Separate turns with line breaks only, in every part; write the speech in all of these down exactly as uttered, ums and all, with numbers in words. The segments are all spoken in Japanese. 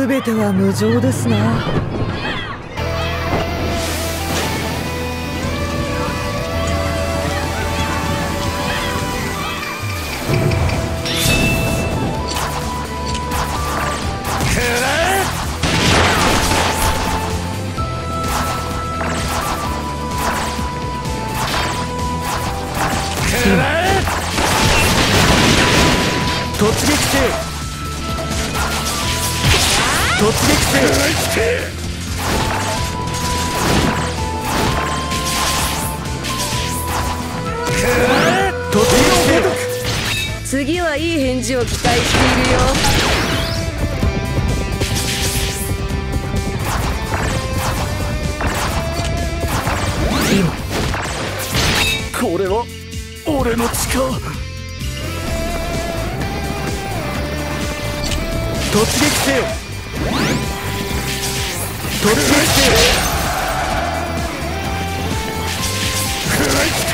全ては無情ですな。突撃せよ。突撃せよ。突撃せよ。
次はいい返事を期待しているよ。
これは俺の力。
突撃せよ。突撃せよ。
食らいつけ。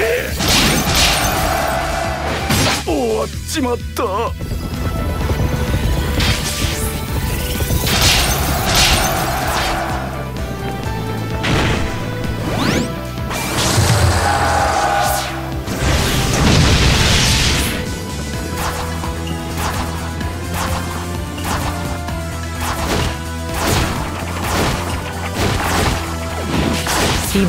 終わっちまった。
今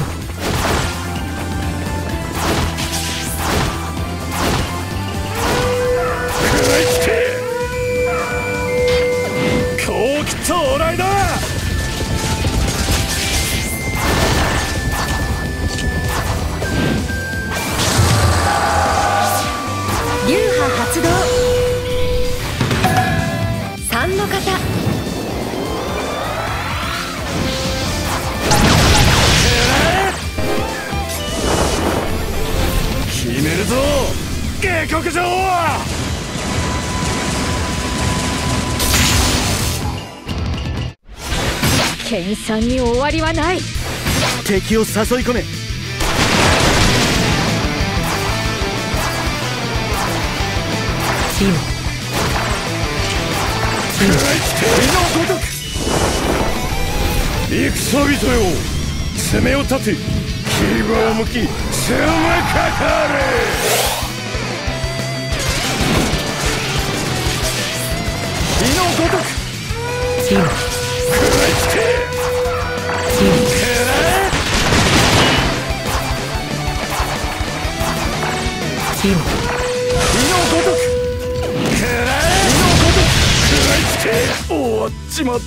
流派発動。三の型。
決めるぞ下克上。
研鑽に終わりはない。
敵を誘い込め。今
食らいつけのごとく。戦人よ、爪を立て、牙をむき、攻めかかれ。火のごとく。
今
食らいつけ。
今今
火のごとく。食らいつけ。終わっちまった。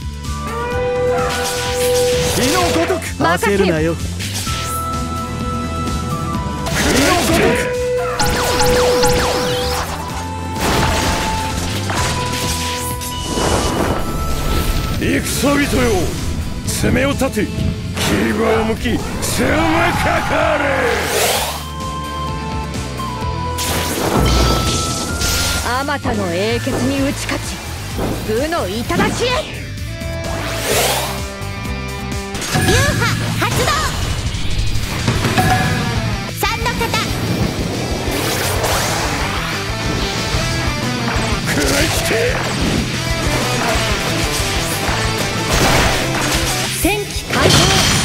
火のごとく。
焦るなよ。
火のごとく。戦人よ、爪を立て、牙をむき、攻めかかれ。
あまたの英傑に打ち勝ち、武の頂へ。流派発動。三の型。
食らいつけ。
戦機開放。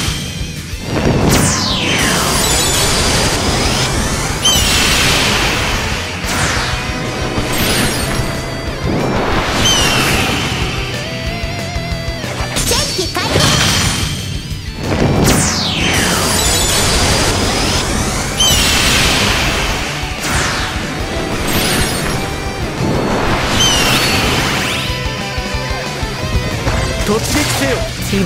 突撃せよ。今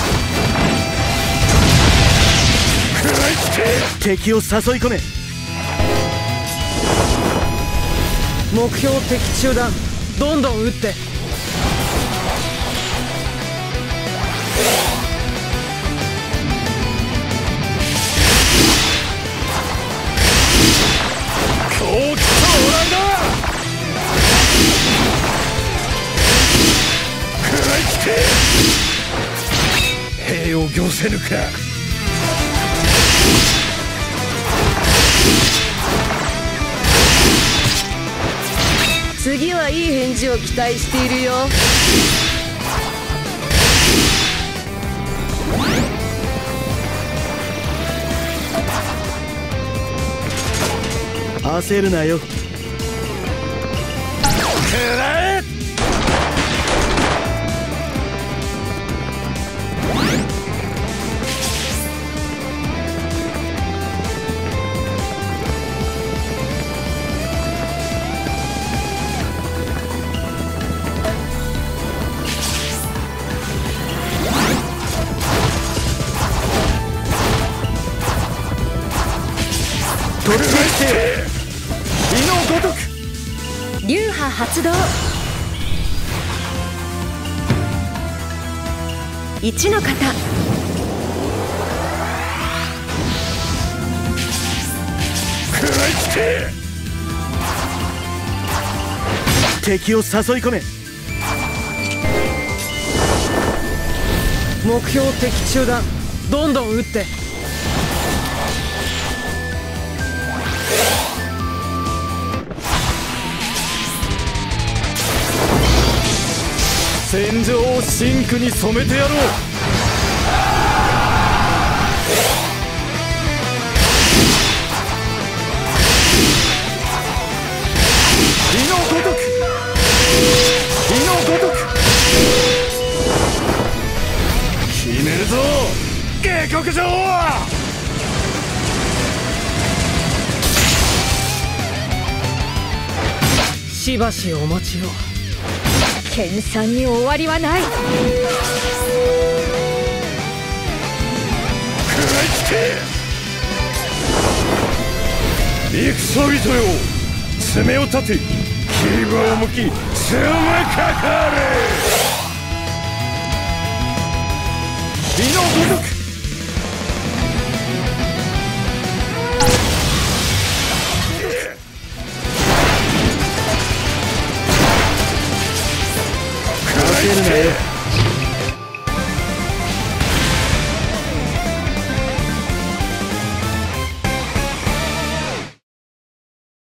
食らいつけ。
敵を誘い込め。目標敵中弾、どんどん撃って。
こう来たオランダ。食らいつけ。兵を行せぬか。
次はいい返事を期待しているよ。
焦るなよ。
くらえ。
突撃せよ。火のごとく。
流派発動。一の型。
食らいつけ。
敵を誘い込め。目標敵中だ。どんどん撃って。戦場を真紅に染めてやろう。火のごとく。火のごとく。
決めるぞ下克上。
しばしお待ちを。
研鑽に終わりはない。
食らいつけ。戦人よ、爪を立て、牙をむき、攻めかかれ。
火のごとく。焦るなよ。